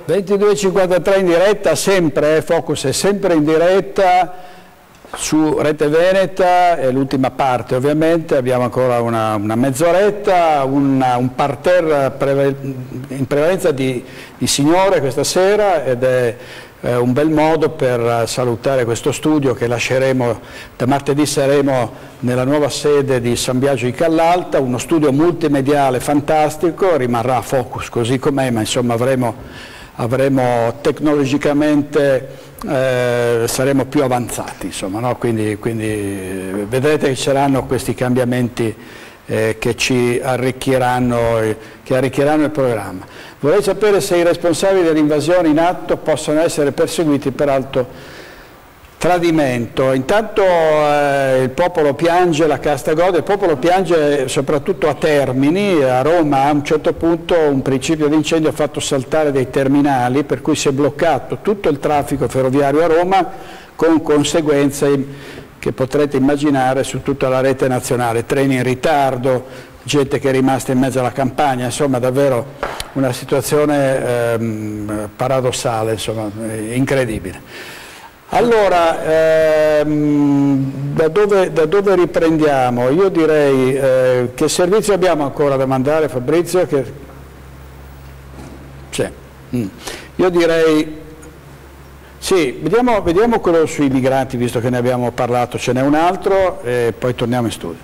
22:53 in diretta, sempre, Focus è sempre in diretta su Rete Veneta, è l'ultima parte ovviamente, abbiamo ancora una mezz'oretta, un parterre in prevalenza di signore questa sera, ed è un bel modo per salutare questo studio che lasceremo, da martedì saremo nella nuova sede di San Biagio di Callalta, uno studio multimediale fantastico, rimarrà Focus così com'è, ma insomma avremo tecnologicamente, saremo più avanzati, insomma, no? Quindi vedrete che ci saranno questi cambiamenti che ci arricchiranno il programma. Vorrei sapere se i responsabili dell'invasione in atto possono essere perseguiti per alto tradimento. Intanto il popolo piange, la casta gode, il popolo piange soprattutto a Termini, a Roma a un certo punto un principio di incendio ha fatto saltare dei terminali, per cui si è bloccato tutto il traffico ferroviario a Roma, con conseguenze che potrete immaginare su tutta la rete nazionale, treni in ritardo, gente che è rimasta in mezzo alla campagna, insomma davvero una situazione paradossale, insomma, incredibile. Allora, da dove riprendiamo? Io direi che servizio abbiamo ancora da mandare, Fabrizio? Io direi, sì, vediamo quello sui migranti, visto che ne abbiamo parlato, ce n'è un altro e poi torniamo in studio.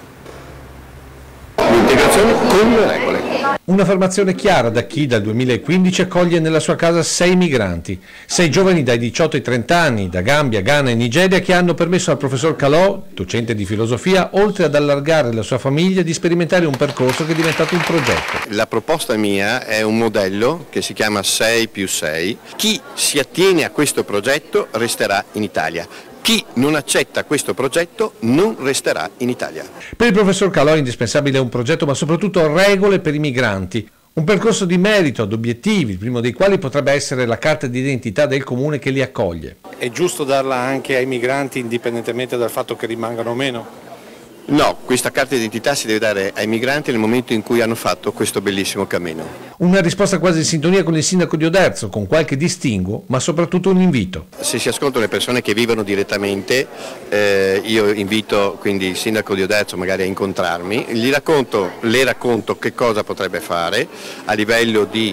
L'integrazione con le regole. Un'affermazione chiara da chi dal 2015 accoglie nella sua casa 6 migranti, 6 giovani dai 18 ai 30 anni, da Gambia, Ghana e Nigeria, che hanno permesso al professor Calò, docente di filosofia, oltre ad allargare la sua famiglia, di sperimentare un percorso che è diventato un progetto. La proposta mia è un modello che si chiama 6+6. Chi si attiene a questo progetto resterà in Italia. Chi non accetta questo progetto non resterà in Italia. Per il professor Calò è indispensabile un progetto, ma soprattutto regole per i migranti. Un percorso di merito ad obiettivi, il primo dei quali potrebbe essere la carta d'identità del comune che li accoglie. È giusto darla anche ai migranti indipendentemente dal fatto che rimangano o meno? No, questa carta d'identità si deve dare ai migranti nel momento in cui hanno fatto questo bellissimo cammino. Una risposta quasi in sintonia con il sindaco di Oderzo, con qualche distinguo, ma soprattutto un invito. Se si ascoltano le persone che vivono direttamente, io invito quindi il sindaco di Oderzo magari a incontrarmi, le racconto che cosa potrebbe fare a livello di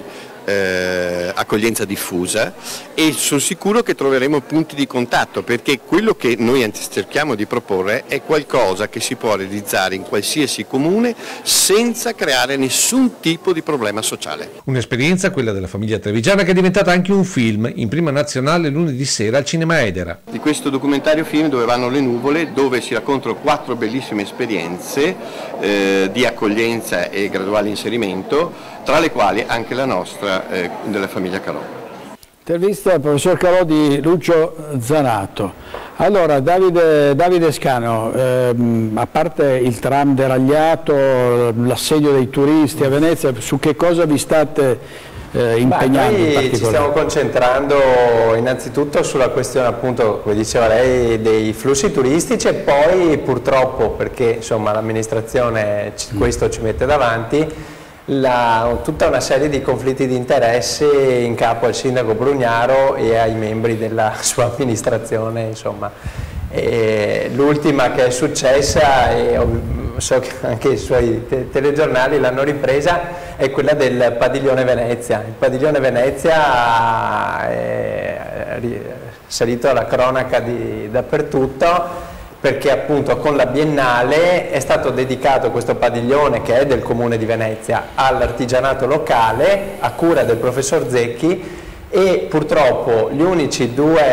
accoglienza diffusa, e sono sicuro che troveremo punti di contatto, perché quello che noi cerchiamo di proporre è qualcosa che si può realizzare in qualsiasi comune senza creare nessun tipo di problema sociale. Un'esperienza, quella della famiglia trevigiana, che è diventata anche un film in prima nazionale lunedì sera al Cinema Edera. Di questo documentario film Dove vanno le nuvole, dove si raccontano 4 bellissime esperienze di accoglienza e graduale inserimento, tra le quali anche la nostra della famiglia Calò. Intervista al professor Calò di Lucio Zanato. Allora, Davide Scano, a parte il tram deragliato, l'assedio dei turisti a Venezia, su che cosa vi state impegnando in particolare? Ci stiamo concentrando innanzitutto sulla questione, appunto, come diceva lei, dei flussi turistici, e poi purtroppo, perché insomma l'amministrazione questo ci mette davanti, tutta una serie di conflitti di interesse in capo al sindaco Brugnaro e ai membri della sua amministrazione, insomma. L'ultima che è successa, e so che anche i suoi telegiornali l'hanno ripresa, è quella del Padiglione Venezia. Il Padiglione Venezia è salito alla cronaca dappertutto, perché appunto con la Biennale è stato dedicato questo padiglione, che è del Comune di Venezia, all'artigianato locale a cura del professor Zecchi, e purtroppo le uniche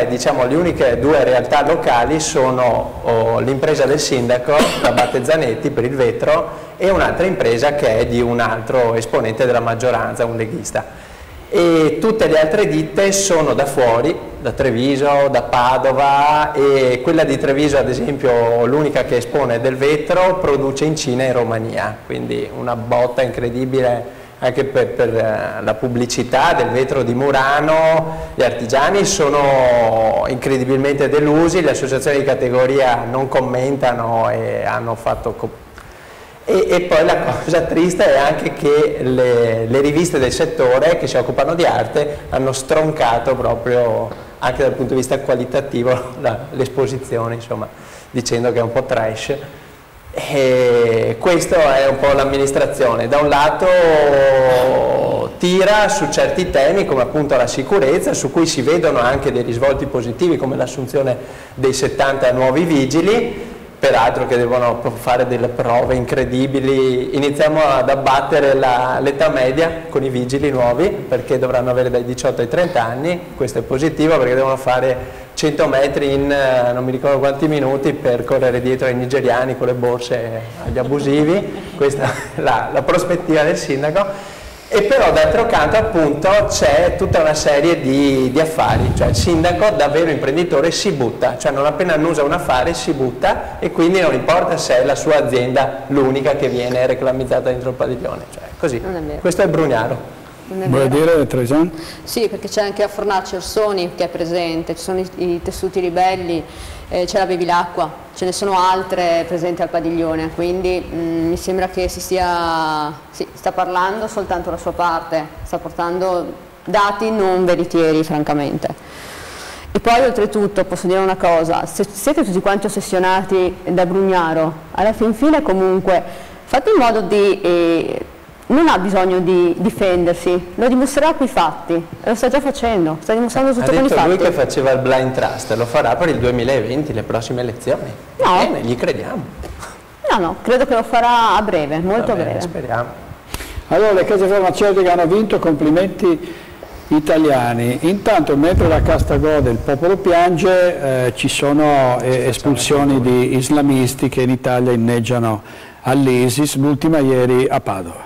due realtà locali sono l'impresa del sindaco, la Battezanetti per il vetro, e un'altra impresa che è di un altro esponente della maggioranza, un leghista. E tutte le altre ditte sono da fuori, da Treviso, da Padova, e quella di Treviso, ad esempio, l'unica che espone del vetro, produce in Cina e in Romania, quindi una botta incredibile anche per la pubblicità del vetro di Murano. Gli artigiani sono incredibilmente delusi, le associazioni di categoria non commentano e hanno fatto... E poi la cosa triste è anche che le riviste del settore che si occupano di arte hanno stroncato proprio anche dal punto di vista qualitativo l'esposizione, insomma, dicendo che è un po' trash. E questo è un po' l'amministrazione, da un lato tira su certi temi come appunto la sicurezza, su cui si vedono anche dei risvolti positivi come l'assunzione dei 70 nuovi vigili, peraltro che devono fare delle prove incredibili. Iniziamo ad abbattere l'età media con i vigili nuovi, perché dovranno avere dai 18 ai 30 anni, questo è positivo perché devono fare 100 metri in non mi ricordo quanti minuti per correre dietro ai nigeriani con le borse agli abusivi. Questa è la prospettiva del sindaco. E però d'altro canto appunto c'è tutta una serie di affari, cioè il sindaco da vero imprenditore si butta, cioè non appena annusa un affare si butta, e quindi non importa se è la sua azienda l'unica che viene reclamizzata dentro il padiglione, cioè così. Questo è Brugnaro. Vuoi dire, Trevisan? Sì, perché c'è anche a Fornace Orsoni che è presente, ci sono i tessuti ribelli, c'è la Bevilacqua, ce ne sono altre presenti al padiglione, quindi mi sembra che sta parlando soltanto la sua parte, sta portando dati non veritieri francamente. E poi oltretutto posso dire una cosa, se siete tutti quanti ossessionati da Brugnaro, alla fin fine comunque fate in modo di... non ha bisogno di difendersi, lo dimostrerà con i fatti, lo sta già facendo, sta dimostrando tutto con i fatti. Ha detto lui che faceva il blind trust, lo farà per il 2020, le prossime elezioni. No. Bene, gli crediamo. No, credo che lo farà a breve, molto a breve. Speriamo. Allora, le case farmaceutiche hanno vinto, complimenti italiani. Intanto, mentre la casta gode, il popolo piange, ci sono espulsioni di islamisti che in Italia inneggiano all'ISIS, l'ultima ieri a Padova.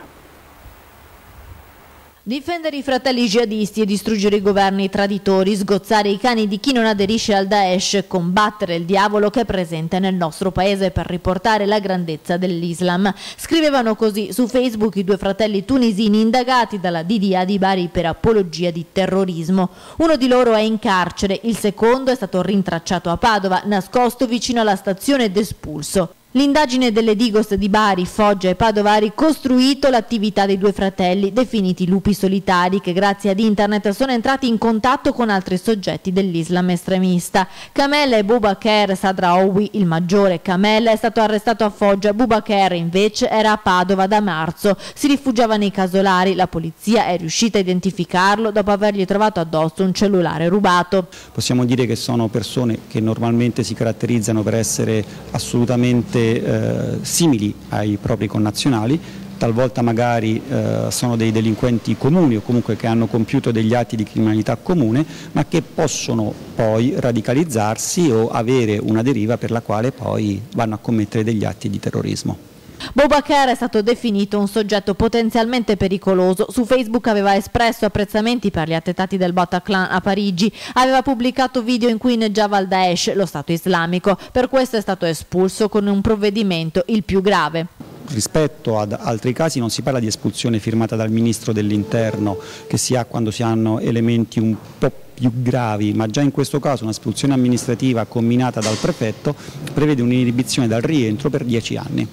Difendere i fratelli jihadisti e distruggere i governi traditori, sgozzare i cani di chi non aderisce al Daesh, combattere il diavolo che è presente nel nostro paese per riportare la grandezza dell'Islam. Scrivevano così su Facebook i due fratelli tunisini indagati dalla DDA di Bari per apologia di terrorismo. Uno di loro è in carcere, il secondo è stato rintracciato a Padova, nascosto vicino alla stazione ed espulso. L'indagine delle Digos di Bari, Foggia e Padova ha ricostruito l'attività dei due fratelli, definiti lupi solitari, che grazie ad internet sono entrati in contatto con altri soggetti dell'Islam estremista. Kamel e Boubaker Sadraoui, il maggiore Kamel, è stato arrestato a Foggia, Boubaker invece era a Padova da marzo. Si rifugiava nei casolari, la polizia è riuscita a identificarlo dopo avergli trovato addosso un cellulare rubato. Possiamo dire che sono persone che normalmente si caratterizzano per essere assolutamente simili ai propri connazionali, talvolta magari sono dei delinquenti comuni o comunque che hanno compiuto degli atti di criminalità comune, ma che possono poi radicalizzarsi o avere una deriva per la quale poi vanno a commettere degli atti di terrorismo. Boubaker è stato definito un soggetto potenzialmente pericoloso. Su Facebook aveva espresso apprezzamenti per gli attentati del Bataclan a Parigi, aveva pubblicato video in cui inneggiava al Daesh, lo Stato islamico. Per questo è stato espulso con un provvedimento il più grave. Rispetto ad altri casi non si parla di espulsione firmata dal Ministro dell'Interno, che si ha quando si hanno elementi un po' più gravi, ma già in questo caso un'espulsione amministrativa comminata dal prefetto prevede un'inibizione dal rientro per 10 anni.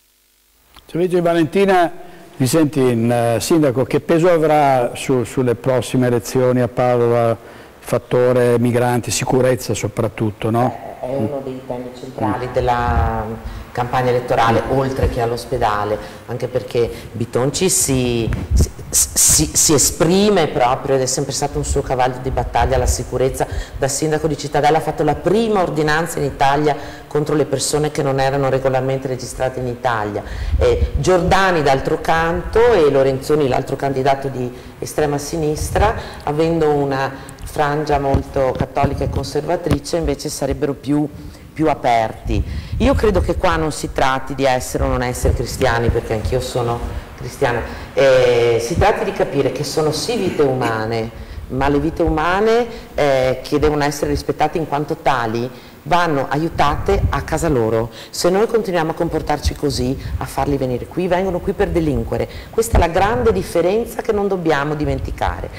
Luigi Valentina, mi senti, sindaco, che peso avrà sulle prossime elezioni a Padova il fattore migranti, sicurezza soprattutto, no? È uno dei temi centrali della campagna elettorale, oltre che all'ospedale, anche perché Bitonci si esprime proprio, ed è sempre stato un suo cavallo di battaglia, la sicurezza. Da sindaco di Cittadella ha fatto la prima ordinanza in Italia contro le persone che non erano regolarmente registrate in Italia. Giordani d'altro canto e Lorenzoni, l'altro candidato di estrema sinistra, avendo una frangia molto cattolica e conservatrice, invece sarebbero più aperti. Io credo che qua non si tratti di essere o non essere cristiani, perché anch'io sono cristiana, si tratta di capire che sono sì vite umane, ma le vite umane che devono essere rispettate in quanto tali vanno aiutate a casa loro. Se noi continuiamo a comportarci così, a farli venire qui, vengono qui per delinquere. Questa è la grande differenza che non dobbiamo dimenticare.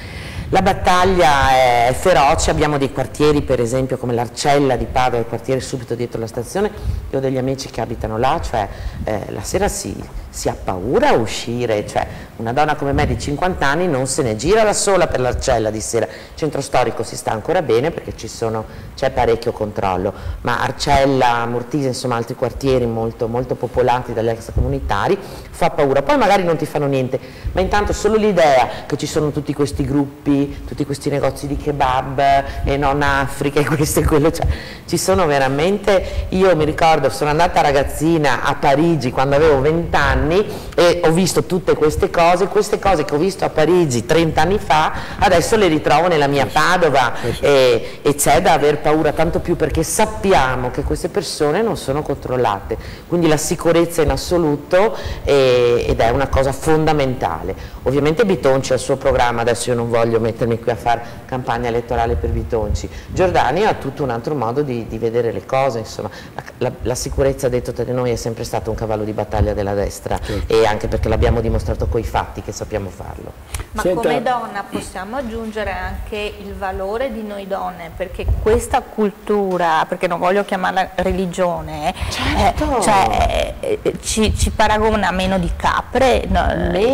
La battaglia è feroce, abbiamo dei quartieri per esempio come l'Arcella di Padova, il quartiere subito dietro la stazione. Io ho degli amici che abitano là, cioè la sera si ha paura a uscire, cioè una donna come me di 50 anni non se ne gira da sola per l'Arcella di sera. Centro storico si sta ancora bene perché c'è parecchio controllo, ma Arcella, Mortise, insomma altri quartieri molto, molto popolati dagli extracomunitari fa paura. Poi magari non ti fanno niente, ma intanto solo l'idea che ci sono tutti questi gruppi, tutti questi negozi di kebab e non Africa e questo e quello, cioè, ci sono veramente. Io mi ricordo, sono andata ragazzina a Parigi quando avevo 20 anni e ho visto tutte queste cose che ho visto a Parigi 30 anni fa, adesso le ritrovo nella mia Padova e c'è da aver paura, tanto più perché sappiamo che queste persone non sono controllate, quindi la sicurezza in assoluto ed è una cosa fondamentale. Ovviamente Bitonci ha il suo programma, adesso io non voglio mettermi qui a fare campagna elettorale per Bitonci. Giordani ha tutto un altro modo di vedere le cose, insomma. La sicurezza, detto tra di noi, è sempre stato un cavallo di battaglia della destra, certo. E anche perché l'abbiamo dimostrato coi fatti che sappiamo farlo. Ma come donna possiamo aggiungere anche il valore di noi donne, perché questa cultura, perché non voglio chiamarla religione, certo. Ci paragona meno di capre, ma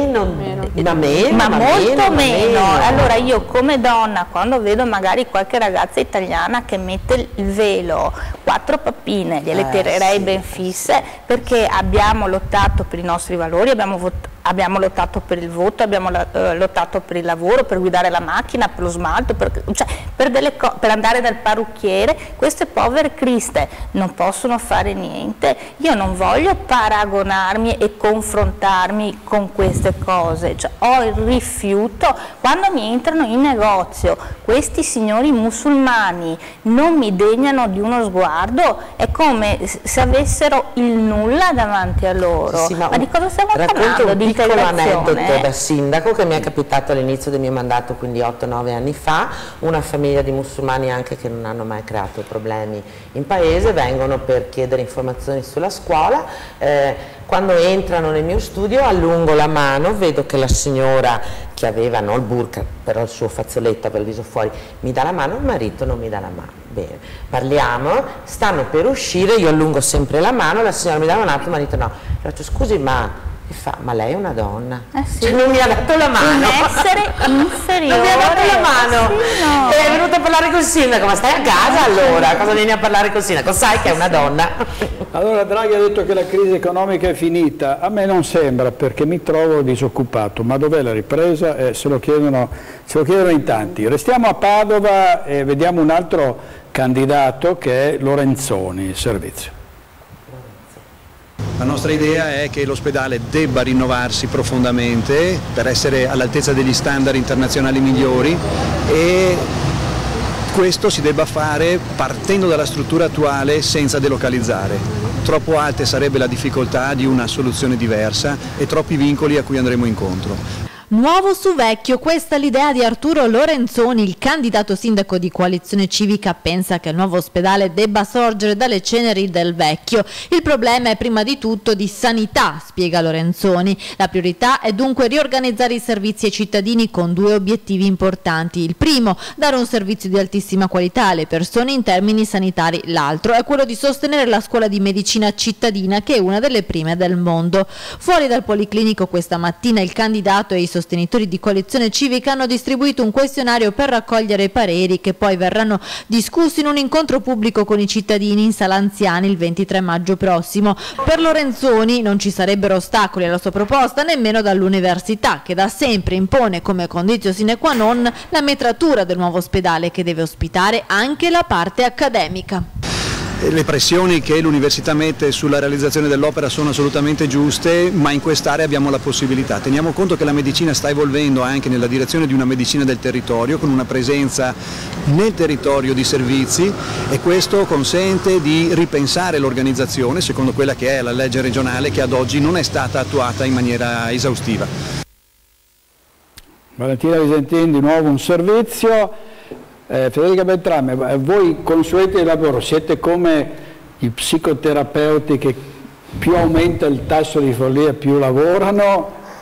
molto meno. Allora io come donna, quando vedo magari qualche ragazza italiana che mette il velo, 4 pappine, gliele tirerei ben fisse, perché abbiamo lottato per i nostri valori, abbiamo lottato per il voto, abbiamo lottato per il lavoro, per guidare la macchina, per lo smalto, per andare dal parrucchiere. Queste povere criste non possono fare niente. Io non voglio paragonarmi e confrontarmi con queste cose, cioè, ho il rifiuto. Quando mi entrano in negozio questi signori musulmani non mi degnano di uno sguardo, è come se avessero il nulla davanti a loro. Sì, ma di cosa stiamo parlando? Di piccolo aneddoto da sindaco che mi è capitato all'inizio del mio mandato, quindi 8-9 anni fa. Una famiglia di musulmani anche che non hanno mai creato problemi in paese, vengono per chiedere informazioni sulla scuola. Quando entrano nel mio studio allungo la mano, vedo che la signora, che aveva non il burka, però il suo fazzoletto, aveva il viso fuori, mi dà la mano, il marito non mi dà la mano. Bene, parliamo, stanno per uscire, io allungo sempre la mano, la signora mi dà un attimo, il marito no. Io faccio, scusi, ma lei è una donna? Sì. Cioè, non mi ha dato la mano. Un essere inferiore. Non mi ha dato la mano. Sì, no. E è venuta a parlare col sindaco, ma stai a casa allora? Cosa vieni a parlare col sindaco? Sai che è una donna. Allora Draghi ha detto che la crisi economica è finita. A me non sembra, perché mi trovo disoccupato. Ma dov'è la ripresa? Se lo chiedono in tanti. Restiamo a Padova e vediamo un altro candidato che è Lorenzoni, servizio. La nostra idea è che l'ospedale debba rinnovarsi profondamente per essere all'altezza degli standard internazionali migliori e questo si debba fare partendo dalla struttura attuale senza delocalizzare. Troppo alte sarebbe la difficoltà di una soluzione diversa e troppi vincoli a cui andremo incontro. Nuovo su vecchio, questa è l'idea di Arturo Lorenzoni, il candidato sindaco di Coalizione Civica. Pensa che il nuovo ospedale debba sorgere dalle ceneri del vecchio. Il problema è prima di tutto di sanità, spiega Lorenzoni. La priorità è dunque riorganizzare i servizi ai cittadini con 2 obiettivi importanti. Il primo, dare un servizio di altissima qualità alle persone in termini sanitari. L'altro è quello di sostenere la scuola di medicina cittadina, che è una delle prime del mondo. Fuori dal Policlinico questa mattina il candidato e i sostenitori di Coalizione Civica hanno distribuito un questionario per raccogliere i pareri che poi verranno discussi in un incontro pubblico con i cittadini in Sala Anziani il 23 maggio prossimo. Per Lorenzoni non ci sarebbero ostacoli alla sua proposta nemmeno dall'università, che da sempre impone come conditio sine qua non la metratura del nuovo ospedale, che deve ospitare anche la parte accademica. Le pressioni che l'università mette sulla realizzazione dell'opera sono assolutamente giuste, ma in quest'area abbiamo la possibilità. Teniamo conto che la medicina sta evolvendo anche nella direzione di una medicina del territorio, con una presenza nel territorio di servizi, e questo consente di ripensare l'organizzazione secondo quella che è la legge regionale, che ad oggi non è stata attuata in maniera esaustiva. Valentina Visentin, di nuovo un servizio. Federica Beltrame, voi consueti di lavoro siete come i psicoterapeuti che più aumenta il tasso di follia più lavorano?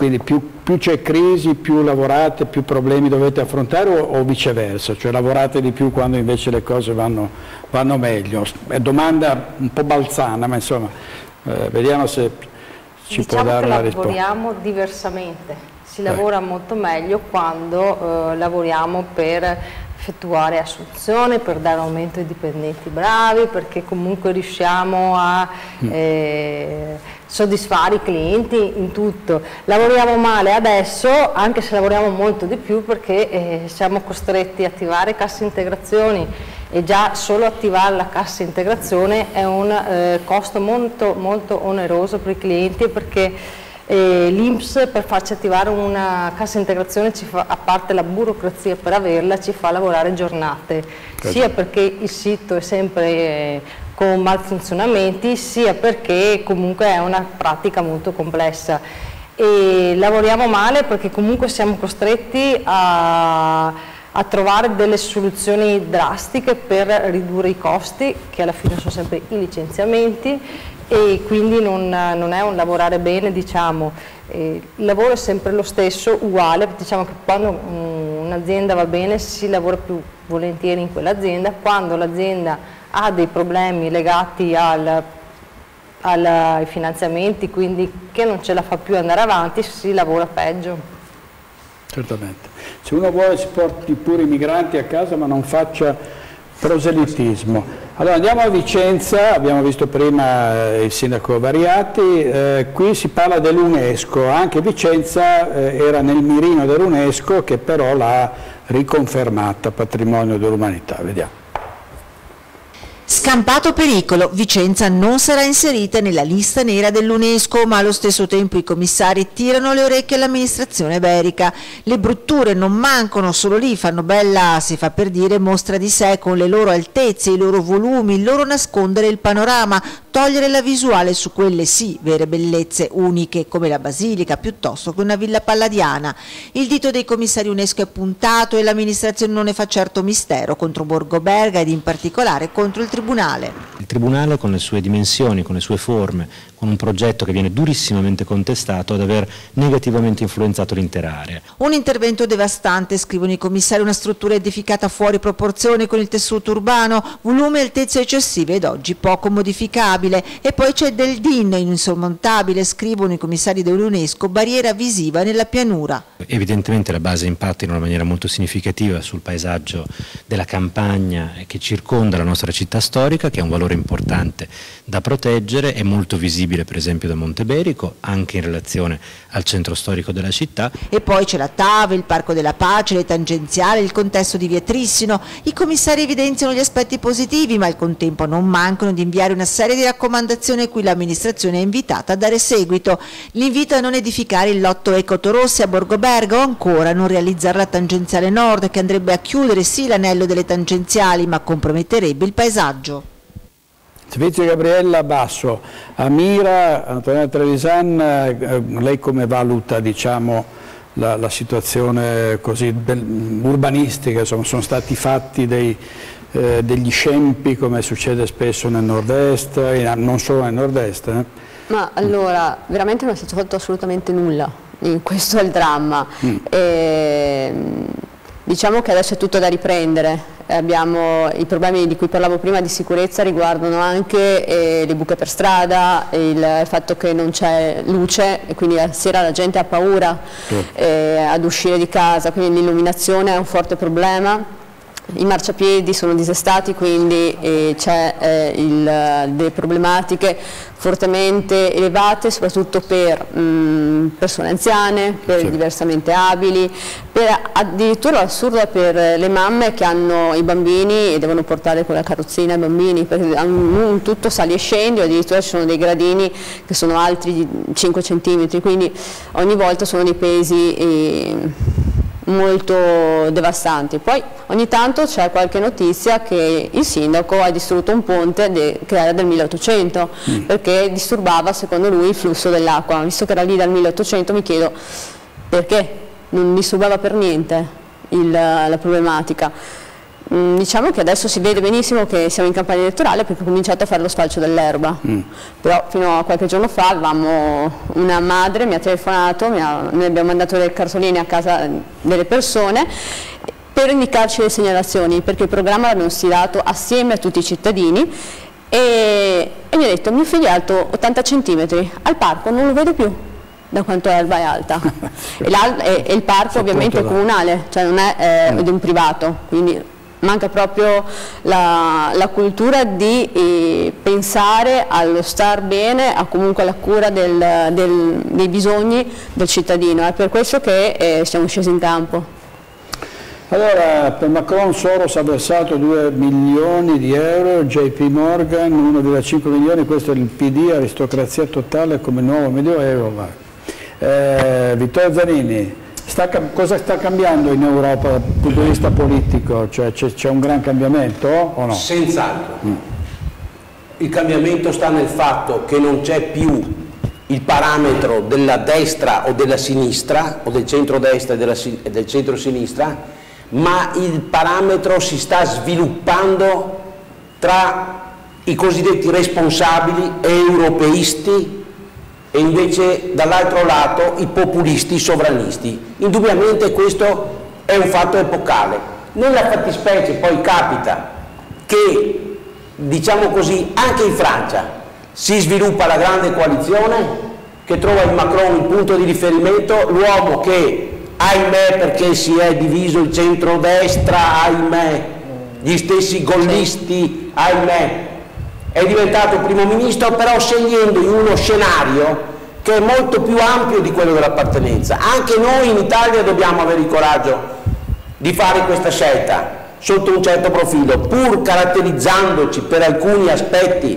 quindi più c'è crisi, più lavorate, più problemi dovete affrontare o viceversa, cioè lavorate di più quando invece le cose vanno meglio? È domanda un po' balzana, ma insomma vediamo se ci può dare la risposta. Lavoriamo diversamente, si lavora molto meglio quando lavoriamo per effettuare assunzioni, per dare aumento ai dipendenti bravi, perché comunque riusciamo a soddisfare i clienti in tutto. Lavoriamo male adesso, anche se lavoriamo molto di più, perché siamo costretti a attivare cassa integrazioni, e già solo attivare la cassa integrazione è un costo molto, molto oneroso per i clienti, perché l'INPS per farci attivare una cassa integrazione, a parte la burocrazia per averla, ci fa lavorare giornate, sia perché il sito è sempre con malfunzionamenti, sia perché comunque è una pratica molto complessa. E lavoriamo male perché comunque siamo costretti a trovare delle soluzioni drastiche per ridurre i costi, che alla fine sono sempre i licenziamenti, e quindi non è un lavorare bene, diciamo. Il lavoro è sempre lo stesso, uguale, diciamo che quando un'azienda va bene si lavora più volentieri in quell'azienda, quando l'azienda ha dei problemi legati ai finanziamenti, quindi che non ce la fa più andare avanti, si lavora peggio. Certamente. Se uno vuole si porti pure i migranti a casa, ma non faccia proselitismo. Allora andiamo a Vicenza, abbiamo visto prima il sindaco Variati, qui si parla dell'UNESCO, anche Vicenza era nel mirino dell'UNESCO, che però l'ha riconfermata patrimonio dell'umanità. Vediamo. Scampato pericolo, Vicenza non sarà inserita nella lista nera dell'UNESCO, ma allo stesso tempo i commissari tirano le orecchie all'amministrazione iberica. Le brutture non mancano, solo lì fanno bella, si fa per dire, mostra di sé con le loro altezze, i loro volumi, il loro nascondere il panorama, togliere la visuale su quelle sì, vere bellezze uniche, come la Basilica piuttosto che una villa palladiana. Il dito dei commissari UNESCO è puntato e l'amministrazione non ne fa certo mistero contro Borgo Berga ed in particolare contro il Tribunale. Il Tribunale, con le sue dimensioni, con le sue forme, con un progetto che viene durissimamente contestato, ad aver negativamente influenzato l'intera area. Un intervento devastante, scrivono i commissari, una struttura edificata fuori proporzione con il tessuto urbano, volume e altezze eccessive ed oggi poco modificabile. E poi c'è del DIN, insormontabile, scrivono i commissari dell'UNESCO, barriera visiva nella pianura. Evidentemente la base impatta in una maniera molto significativa sul paesaggio della campagna che circonda la nostra città storica, che è un valore importante da proteggere, è molto visibile per esempio da Monteberico, anche in relazione al centro storico della città. E poi c'è la TAV, il Parco della Pace, le tangenziali, il contesto di Vietrissino. I commissari evidenziano gli aspetti positivi, ma al contempo non mancano di inviare una serie di raccomandazioni a cui l'amministrazione è invitata a dare seguito. L'invito a non edificare il lotto Ecotorossi a Borgo Berga, o ancora non realizzare la tangenziale nord, che andrebbe a chiudere sì l'anello delle tangenziali, ma comprometterebbe il paesaggio. Servizio Gabriella Basso, a Mira, Antonella Trevisan, lei come valuta, diciamo, la situazione così urbanistica? Insomma, sono stati fatti degli scempi, come succede spesso nel nord-est, non solo nel nord-est. Ma allora, veramente non si è fatto assolutamente nulla, questo è il dramma. Diciamo che adesso è tutto da riprendere. Abbiamo i problemi di cui parlavo prima di sicurezza, riguardano anche le buche per strada, il fatto che non c'è luce e quindi la sera la gente ha paura ad uscire di casa, quindi l'illuminazione è un forte problema. I marciapiedi sono disestati, quindi c'è delle problematiche fortemente elevate, soprattutto per persone anziane, per diversamente abili, addirittura l'assurdo per le mamme che hanno i bambini e devono portare con la carrozzina i bambini, perché tutto sali e scendi, addirittura ci sono dei gradini che sono alti di 5 cm, quindi ogni volta sono dei pesi molto devastanti. Poi ogni tanto c'è qualche notizia che il sindaco ha distrutto un ponte che era del 1800 perché disturbava, secondo lui, il flusso dell'acqua. Visto che era lì dal 1800 mi chiedo perché non disturbava per niente la problematica. Diciamo che adesso si vede benissimo che siamo in campagna elettorale perché ho cominciato a fare lo sfalcio dell'erba, però fino a qualche giorno fa avevamo una madre, mi ha telefonato, noi abbiamo mandato le cartoline a casa delle persone per indicarci le segnalazioni, perché il programma l'abbiamo stilato assieme a tutti i cittadini e mi ha detto: mio figlio è alto 80 cm, al parco non lo vedo più da quanto l'erba è alta e il parco ovviamente è comunale, cioè non è di un privato, quindi manca proprio la cultura di pensare allo star bene, a comunque la cura dei bisogni del cittadino. È per questo che siamo scesi in campo. Allora, per Macron Soros ha versato 2 milioni di euro, JP Morgan 1,5 milioni, questo è il PD, aristocrazia totale come nuovo medioevo. Vittorio Zanini, cosa sta cambiando in Europa dal punto di vista politico? Cioè, c'è un gran cambiamento o no? Senz'altro. Il cambiamento sta nel fatto che non c'è più il parametro della destra o della sinistra, o del centro-destra e del centro-sinistra, ma il parametro si sta sviluppando tra i cosiddetti responsabili europeisti e invece dall'altro lato i populisti sovranisti. Indubbiamente questo è un fatto epocale. Nella fattispecie poi capita che, diciamo così, anche in Francia si sviluppa la grande coalizione che trova in Macron il punto di riferimento, l'uomo che, ahimè, perché si è diviso il centrodestra, ahimè, gli stessi gollisti, ahimè, è diventato primo ministro, però scegliendo in uno scenario che è molto più ampio di quello dell'appartenenza. Anche noi in Italia dobbiamo avere il coraggio di fare questa scelta sotto un certo profilo, pur caratterizzandoci per alcuni aspetti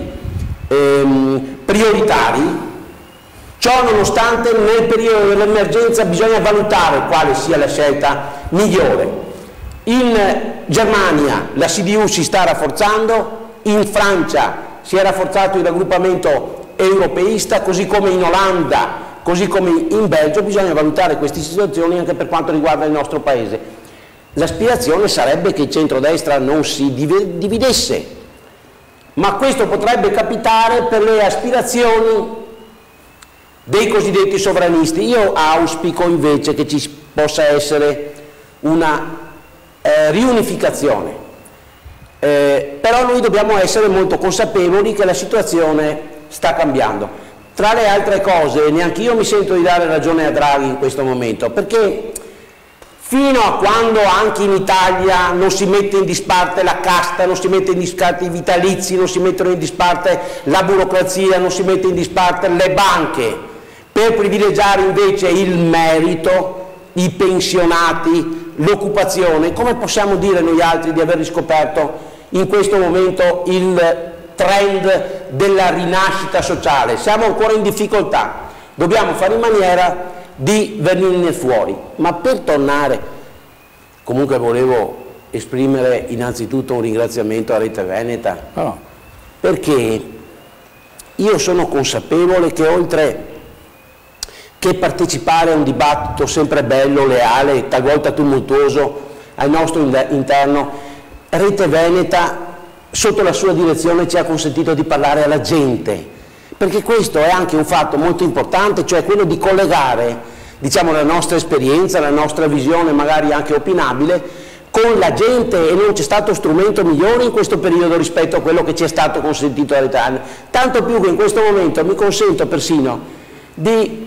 prioritari. Ciò nonostante nel periodo dell'emergenza bisogna valutare quale sia la scelta migliore. In Germania la CDU si sta rafforzando, in Francia si è rafforzato il raggruppamento europeista, così come in Olanda, così come in Belgio. Bisogna valutare queste situazioni anche per quanto riguarda il nostro Paese. L'aspirazione sarebbe che il centrodestra non si dividesse, ma questo potrebbe capitare per le aspirazioni dei cosiddetti sovranisti. Io auspico invece che ci possa essere una riunificazione. Però noi dobbiamo essere molto consapevoli che la situazione sta cambiando. Tra le altre cose, neanche io mi sento di dare ragione a Draghi in questo momento, perché fino a quando anche in Italia non si mette in disparte la casta, non si mette in disparte i vitalizi, non si mettono in disparte la burocrazia, non si mette in disparte le banche, per privilegiare invece il merito, i pensionati, l'occupazione, come possiamo dire noi altri di aver riscoperto in questo momento il trend della rinascita sociale? Siamo ancora in difficoltà, dobbiamo fare in maniera di venirne fuori. Ma per tornare, comunque volevo esprimere innanzitutto un ringraziamento a Rete Veneta, perché io sono consapevole che oltre che partecipare a un dibattito sempre bello, leale, talvolta tumultuoso al nostro interno, Rete Veneta sotto la sua direzione ci ha consentito di parlare alla gente, perché questo è anche un fatto molto importante, cioè quello di collegare, diciamo, la nostra esperienza, la nostra visione magari anche opinabile con la gente, e non c'è stato strumento migliore in questo periodo rispetto a quello che ci è stato consentito da Rete Veneta, tanto più che in questo momento mi consento persino di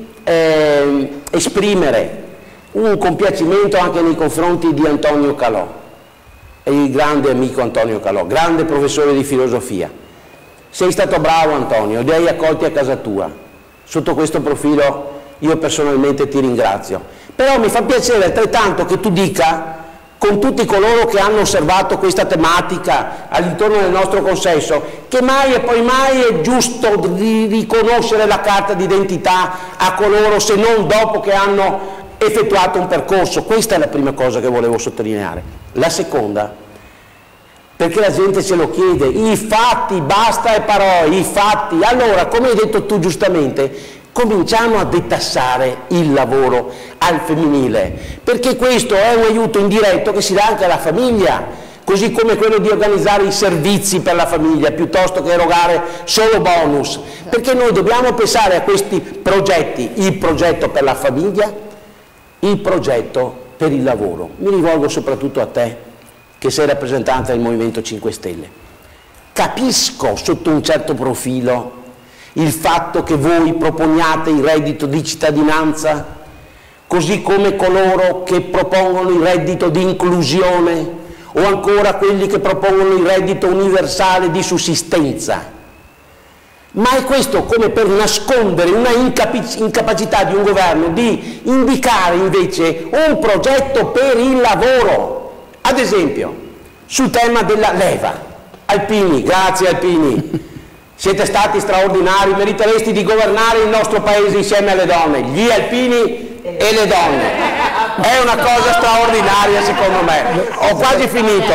esprimere un compiacimento anche nei confronti di Antonio Calò, il grande amico Antonio Calò, grande professore di filosofia. Sei stato bravo Antonio, li hai accolti a casa tua, sotto questo profilo io personalmente ti ringrazio, però mi fa piacere altrettanto che tu dica con tutti coloro che hanno osservato questa tematica all'intorno del nostro consesso, che mai e poi mai è giusto riconoscere la carta d'identità a coloro, se non dopo che hanno effettuato un percorso. Questa è la prima cosa che volevo sottolineare. La seconda, perché la gente ce lo chiede, i fatti, basta le parole, i fatti. Allora, come hai detto tu giustamente, cominciamo a detassare il lavoro al femminile, perché questo è un aiuto indiretto che si dà anche alla famiglia. così come quello di organizzare i servizi per la famiglia piuttosto che erogare solo bonus, perché noi dobbiamo pensare a questi progetti, il progetto per la famiglia, il progetto per il lavoro. Mi rivolgo soprattutto a te che sei rappresentante del Movimento 5 Stelle. Capisco sotto un certo profilo il fatto che voi proponiate il reddito di cittadinanza, così come coloro che propongono il reddito di inclusione o ancora quelli che propongono il reddito universale di sussistenza. Ma è questo come per nascondere una incapacità di un governo di indicare invece un progetto per il lavoro. Ad esempio, sul tema della leva. Alpini, grazie Alpini, siete stati straordinari, meriteresti di governare il nostro paese insieme alle donne, gli alpini e le donne. È una cosa straordinaria secondo me. Ho quasi finito.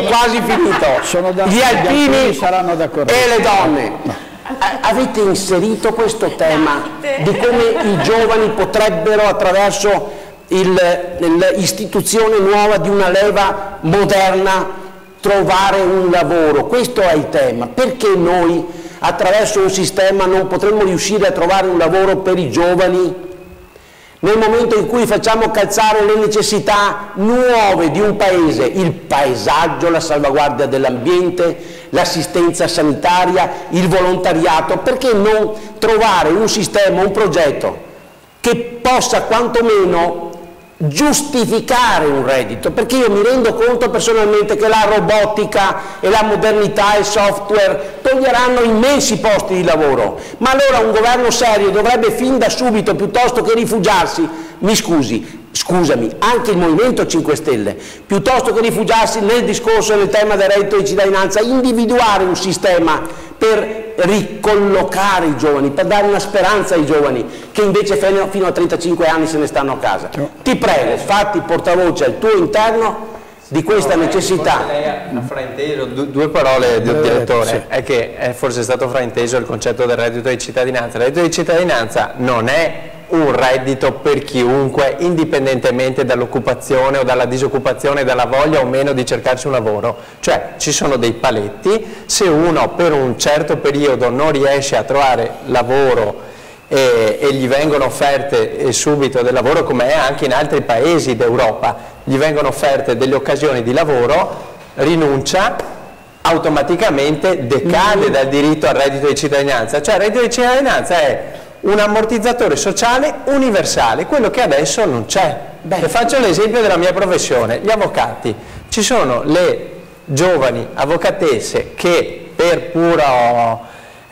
Gli alpini e le donne. Avete inserito questo tema di come i giovani potrebbero, attraverso l'istituzione nuova di una leva moderna, trovare un lavoro. Questo è il tema. Perché noi attraverso un sistema non potremmo riuscire a trovare un lavoro per i giovani nel momento in cui facciamo calzare le necessità nuove di un paese, il paesaggio, la salvaguardia dell'ambiente, l'assistenza sanitaria, il volontariato? Perché non trovare un sistema, un progetto che possa quantomeno giustificare un reddito? Perché io mi rendo conto personalmente che la robotica e la modernità e il software toglieranno immensi posti di lavoro, ma allora un governo serio dovrebbe fin da subito, piuttosto che rifugiarsi, scusami, anche il Movimento 5 Stelle, piuttosto che rifugiarsi nel discorso del tema del reddito di cittadinanza, individuare un sistema per ricollocare i giovani, per dare una speranza ai giovani che invece fino a 35 anni se ne stanno a casa. Ti prego, fatti portavoce al tuo interno di questa necessità. Lei ha frainteso due parole, direttore, sì. È che è forse stato frainteso il concetto del reddito di cittadinanza. Il reddito di cittadinanza non è un reddito per chiunque, indipendentemente dall'occupazione o dalla disoccupazione, dalla voglia o meno di cercarsi un lavoro. Cioè ci sono dei paletti, se uno per un certo periodo non riesce a trovare lavoro e gli vengono offerte subito del lavoro, come è anche in altri paesi d'Europa, gli vengono offerte delle occasioni di lavoro, rinuncia, automaticamente decade dal diritto al reddito di cittadinanza. Cioè il reddito di cittadinanza è un ammortizzatore sociale universale, quello che adesso non c'è. Le faccio l'esempio della mia professione, gli avvocati. Ci sono le giovani avvocatesse che per puro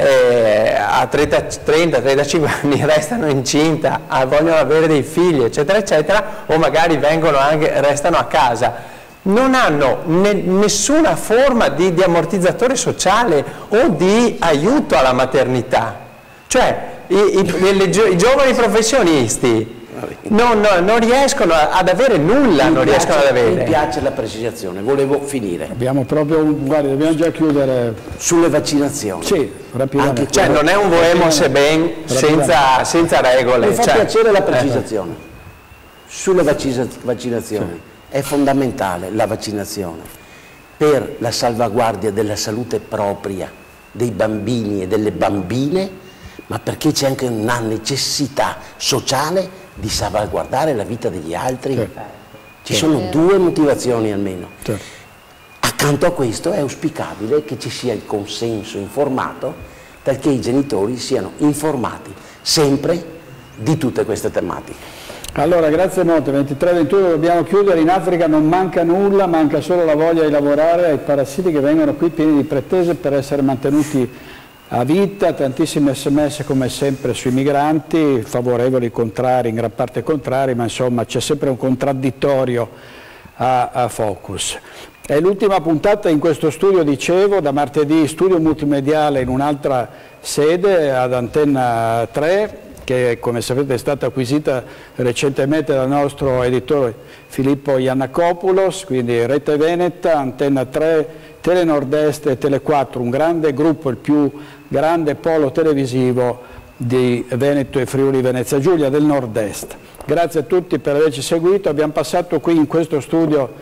a 30-35 anni restano incinta, vogliono avere dei figli, eccetera, eccetera, o magari restano a casa. Non hanno nessuna forma di ammortizzatore sociale o di aiuto alla maternità. Cioè i giovani professionisti non riescono ad avere nulla, Mi piace la precisazione, volevo finire. Dobbiamo già chiudere. Sulle vaccinazioni. Sì, rapidamente. Cioè non è un voemo se ben senza regole. Mi fa piacere la precisazione. Sulle vaccinazioni. È fondamentale la vaccinazione per la salvaguardia della salute propria dei bambini e delle bambine, ma perché c'è anche una necessità sociale di salvaguardare la vita degli altri. Ci sono due motivazioni almeno. Accanto a questo è auspicabile che ci sia il consenso informato, perché i genitori siano informati sempre di tutte queste tematiche. Allora, grazie molto. 23-21 dobbiamo chiudere. In Africa non manca nulla, manca solo la voglia di lavorare ai parassiti che vengono qui pieni di pretese per essere mantenuti a vita. Tantissimi sms come sempre sui migranti, favorevoli, contrari, in gran parte contrari, ma insomma c'è sempre un contraddittorio a Focus. È l'ultima puntata in questo studio, dicevo, da martedì studio multimediale in un'altra sede ad Antenna 3, che come sapete è stata acquisita recentemente dal nostro editore Filippo Iannacopoulos, quindi Rete Veneta, Antenna 3, Tele Nord-Est e Tele 4, un grande gruppo, il più grande polo televisivo di Veneto e Friuli Venezia Giulia del Nord-Est. Grazie a tutti per averci seguito. Abbiamo passato qui in questo studio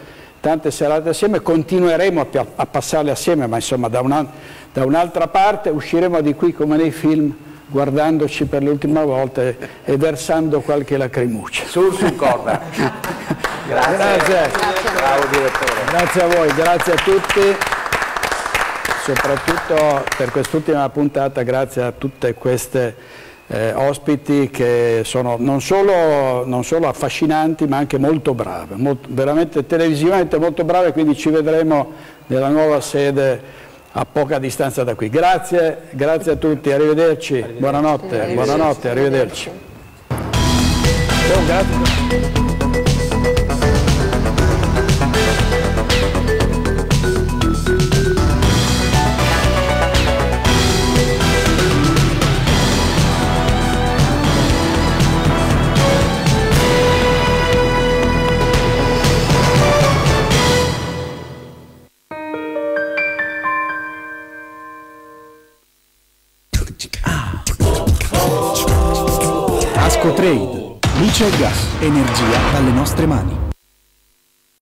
tante serate assieme, continueremo a passarle assieme, ma insomma da un'altra parte usciremo di qui come nei film, guardandoci per l'ultima volta e versando qualche lacrimuccia. Sul corda. Grazie. Bravo direttore. Grazie a voi, grazie a tutti, soprattutto per quest'ultima puntata, grazie a tutte queste ospiti che sono non solo affascinanti ma anche molto brave, veramente televisivamente molto brave, quindi ci vedremo nella nuova sede a poca distanza da qui. Grazie a tutti, arrivederci, buonanotte, buonanotte, arrivederci. Grazie. Ascotrade, luce e gas, energia dalle nostre mani.